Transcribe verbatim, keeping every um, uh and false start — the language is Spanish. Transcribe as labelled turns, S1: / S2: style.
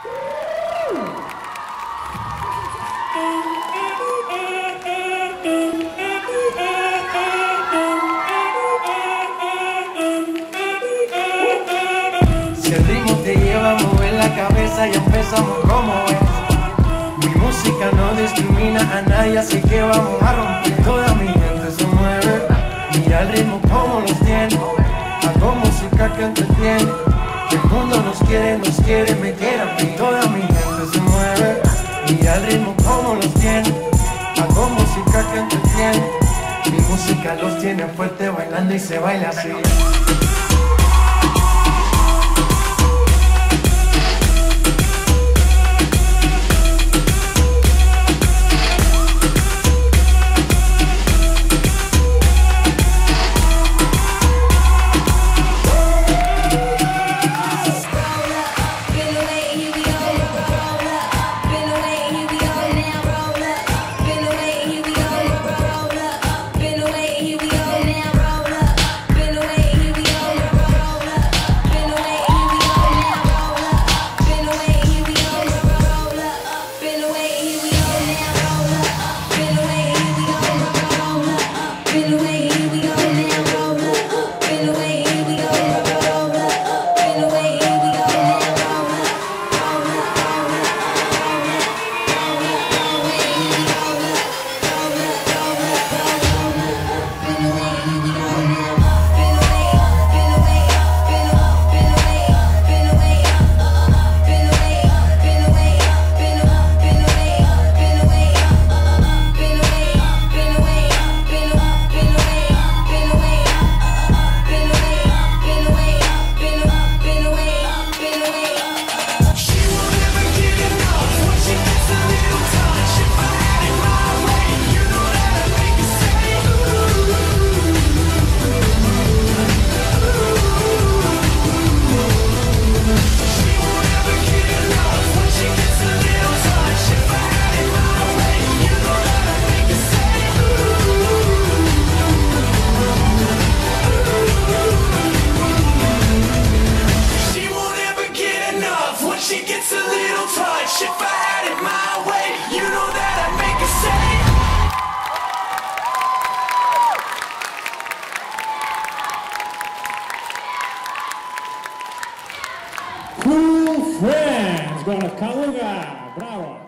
S1: Si el ritmo te lleva a mover la cabeza, ya empezamos como es. Mi música no discrimina a nadie, así que vamos a romper. Toda mi gente se mueve, mira el ritmo como los tiene. Hago música que entretiene, el mundo nos quiere, nos quiere, me quiere a mí. Toda mi gente se mueve, mira el ritmo como los tiene. Hago música que entretiene, mi música los tiene fuerte bailando y se baila así.
S2: She gets a little touch. If I had it my way, you know that I'd make her say.
S3: Cool Friends, con Kaluga, bravo.